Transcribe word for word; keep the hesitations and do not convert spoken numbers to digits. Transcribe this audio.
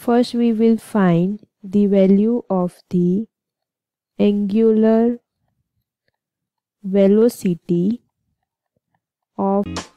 First we will find the value of the angular velocity of